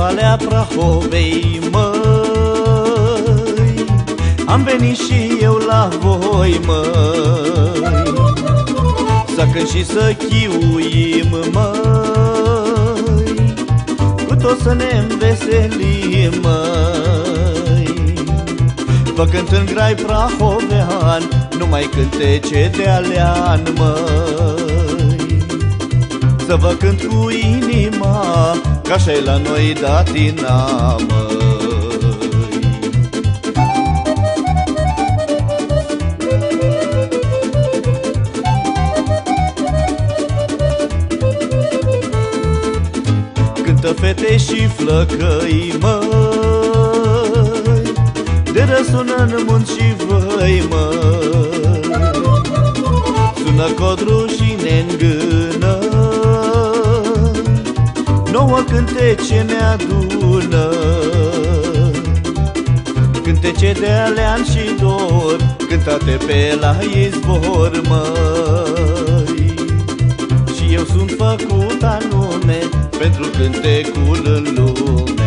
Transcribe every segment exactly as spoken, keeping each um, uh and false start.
Valea Prahovei, măi, am venit și eu la voi, măi, să cânt și să chiuim, măi, cu tot să ne înveselim, măi. Vă cânt în grai prahovean, numai cântece de alean, măi, să vă cânt cu inima, că așa-i la noi datina, măi. Cântă fete și flăcăi, măi, de răsună în munți și văi, măi, sună codru și ne-ngână, nouă cântece ne adună, cântece de alean și dor, cântate pe la izvor, măi. Și eu sunt făcut anume pentru cântecul în lume.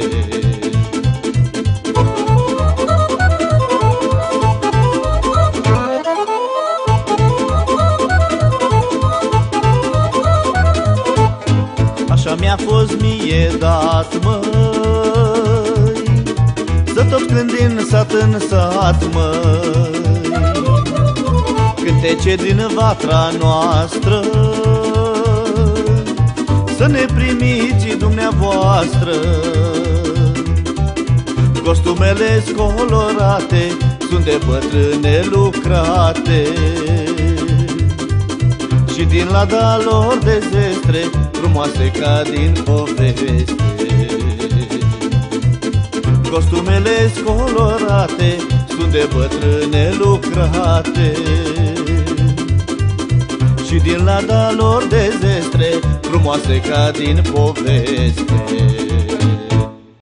Așa mi-a fost mie dat, măi, să tot cânt din sat în sat, măi, cântece din vatra noastră, să ne primiți dumneavoastră. Costumele colorate sunt de bătrâne lucrate, și din lada lor de zestre, frumoase ca din poveste. Costumele colorate sunt de bătrâne lucrate, și din lada lor de zestre, frumoase ca din poveste.